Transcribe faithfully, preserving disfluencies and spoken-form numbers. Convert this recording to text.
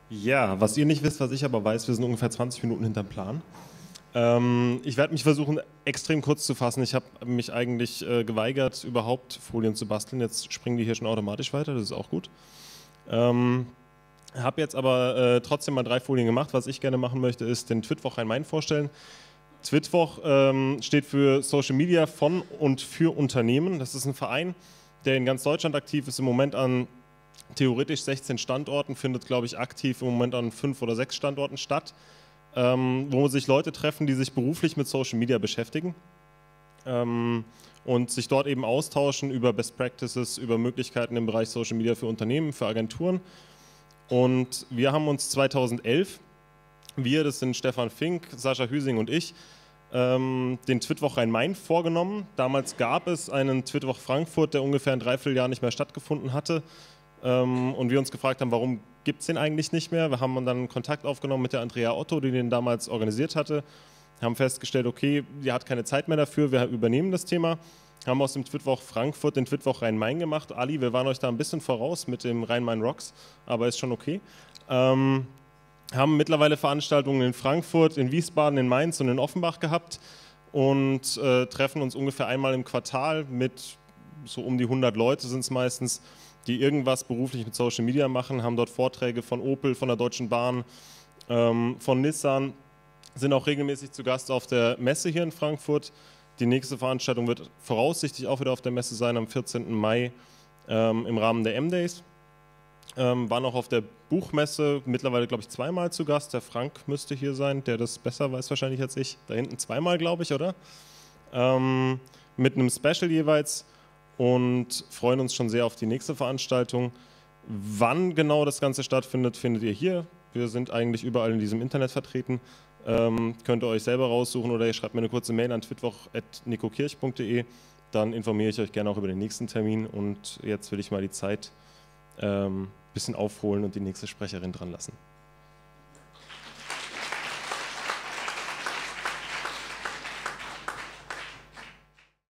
Ja, was ihr nicht wisst, was ich aber weiß, wir sind ungefähr zwanzig Minuten hinterm Plan. Ähm, ich werde mich versuchen, extrem kurz zu fassen. Ich habe mich eigentlich äh, geweigert, überhaupt Folien zu basteln. Jetzt springen die hier schon automatisch weiter, das ist auch gut. Ähm, habe jetzt aber äh, trotzdem mal drei Folien gemacht. Was ich gerne machen möchte, ist den Twitwoch Rhein-Main vorstellen. Twitwoch ähm, steht für Social Media von und für Unternehmen. Das ist ein Verein, der in ganz Deutschland aktiv ist, im Moment an theoretisch sechzehn Standorten, findet, glaube ich, aktiv im Moment an fünf oder sechs Standorten statt, ähm, wo sich Leute treffen, die sich beruflich mit Social Media beschäftigen ähm, und sich dort eben austauschen über Best Practices, über Möglichkeiten im Bereich Social Media für Unternehmen, für Agenturen. Und wir haben uns zweitausendelf, wir, das sind Stefan Fink, Sascha Hüsing und ich, ähm, den Twitwoch Rhein-Main vorgenommen. Damals gab es einen Twitwoch Frankfurt, der ungefähr ein Dreivierteljahr nicht mehr stattgefunden hatte. Ähm, und wir uns gefragt haben, warum gibt es den eigentlich nicht mehr? Wir haben dann Kontakt aufgenommen mit der Andrea Otto, die den damals organisiert hatte, haben festgestellt, okay, die hat keine Zeit mehr dafür, wir übernehmen das Thema, haben aus dem Twitwoch Frankfurt den Twitwoch Rhein-Main gemacht. Ali, wir waren euch da ein bisschen voraus mit dem Rhein-Main Rocks, aber ist schon okay. Ähm, haben mittlerweile Veranstaltungen in Frankfurt, in Wiesbaden, in Mainz und in Offenbach gehabt und äh, treffen uns ungefähr einmal im Quartal mit so um die hundert Leute sind es meistens, die irgendwas beruflich mit Social Media machen, haben dort Vorträge von Opel, von der Deutschen Bahn, ähm, von Nissan, sind auch regelmäßig zu Gast auf der Messe hier in Frankfurt. Die nächste Veranstaltung wird voraussichtlich auch wieder auf der Messe sein, am vierzehnten Mai ähm, im Rahmen der M-Days. Ähm, waren auch auf der Buchmesse mittlerweile, glaube ich, zweimal zu Gast. Der Frank müsste hier sein, der das besser weiß wahrscheinlich als ich. Da hinten zweimal, glaube ich, oder? Ähm, mit einem Special jeweils. Und freuen uns schon sehr auf die nächste Veranstaltung. Wann genau das Ganze stattfindet, findet ihr hier. Wir sind eigentlich überall in diesem Internet vertreten. Ähm, könnt ihr euch selber raussuchen oder ihr schreibt mir eine kurze Mail an twitwoch at nikokirch punkt de. Dann informiere ich euch gerne auch über den nächsten Termin. Und jetzt will ich mal die Zeit ein ähm, bisschen aufholen und die nächste Sprecherin dran lassen.